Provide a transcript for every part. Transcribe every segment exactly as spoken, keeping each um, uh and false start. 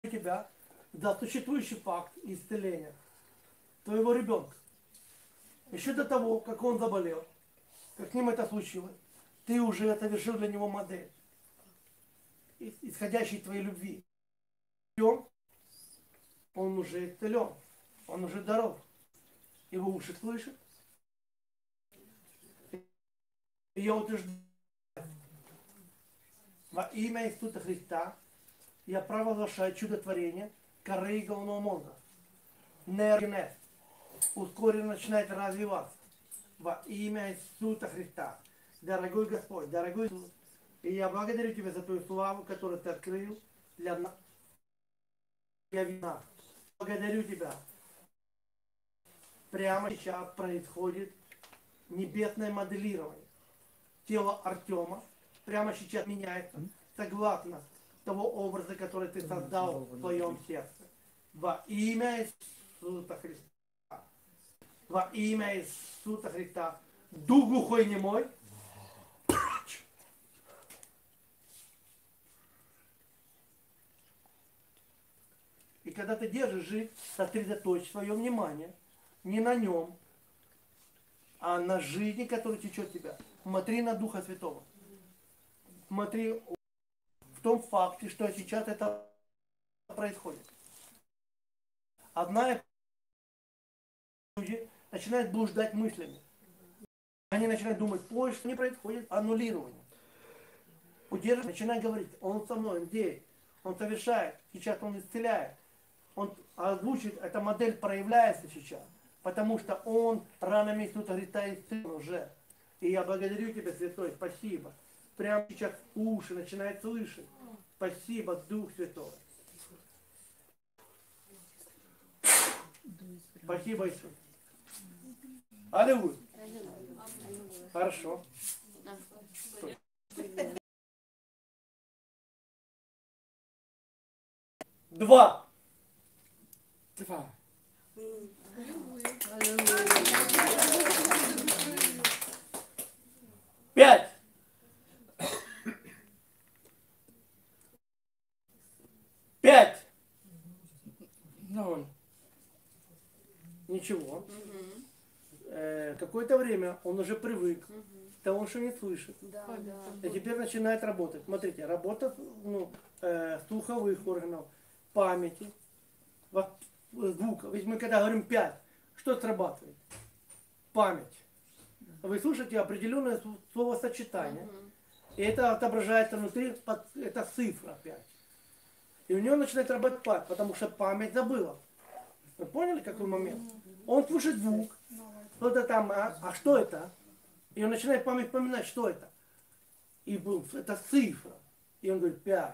тебя за существующий факт исцеления твоего ребенка. Еще до того, как он заболел, как с ним это случилось, ты уже совершил для него модель, исходящей из твоей любви. Он уже исцелен, он уже здоров. Его уши слышат. И я утверждаю, во имя Иисуса Христа я провозглашаю чудотворение коры и головного мозга. Нейрогенез ускоренно начинает развиваться. Во имя Иисуса Христа. Дорогой Господь, дорогой Иисус, и я благодарю Тебя за Твою славу, которую Ты открыл для нас. Я вина. Благодарю Тебя. Прямо сейчас происходит небесное моделирование. Тело Артема прямо сейчас меняется согласно того образа, который ты создал в твоем сердце. Во имя Иисуса Христа. Во имя Иисуса Христа. Дух глухой немой. И когда ты держишь жизнь, сосредоточь свое внимание не на нем, а на жизни, которая течет в тебя. Смотри на Духа Святого. Смотри в том факте, что сейчас это происходит. Одна люди начинают блуждать мыслями. Они начинают думать, ой, что не происходит, аннулирование. Удерживай, начинай говорить, он со мной, он здесь, он совершает, сейчас он исцеляет. Он озвучит, эта модель проявляется сейчас, потому что он ранами Иисуса Христа исцелен уже. И я благодарю Тебя, Святой, спасибо. Прямо сейчас уши начинают слышать. Спасибо, Дух Святой. Спасибо, Иисус. Аллилуйя. Хорошо. Два. Два. Пять. Пять. Ноль. Ничего. Угу. Э, какое-то время он уже привык угу. к тому, что не слышит. Да, да. И теперь начинает работать. Смотрите, работа ну, э, слуховых органов, памяти, звука. Ведь мы когда говорим пять, что срабатывает? Память. Вы слушаете определенное словосочетание, угу. и это отображается внутри, это цифра пять. И у него начинает работать память, потому что память забыла. Вы поняли, какой момент? Он слушает звук, что-то там, а, а что это? И он начинает память вспоминать, что это. И это цифра. И он говорит, пять.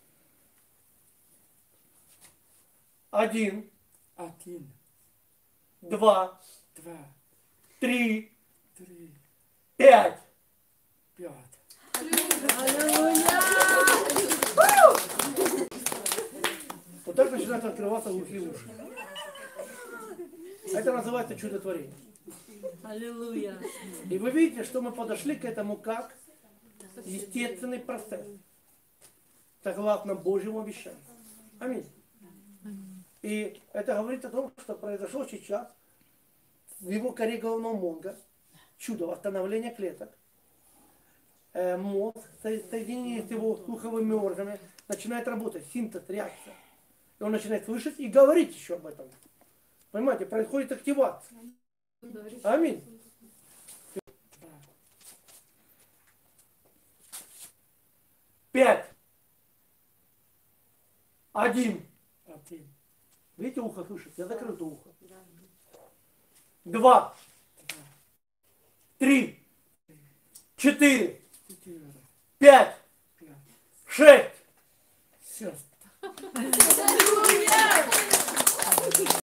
Один. Один. Два. Два. Три. Три. Пять. Пять. Вот так начинают открываться глухие уши. Это называется чудотворение. Аллилуйя. И вы видите, что мы подошли к этому как естественный процесс. Согласно Божьему обещанию. Аминь. И это говорит о том, что произошло сейчас в его коре головного мозга чудо восстановления клеток. Э, мозг, соединение с его слуховыми органами начинает работать, синтез, реакция. И он начинает слышать и говорить еще об этом. Понимаете, происходит активация. Аминь. Пять. Один. Один. Видите, ухо слышит? Я закрыл это ухо. Два. Три. Четыре. Четыре. Пять. Пять. Шесть. Все.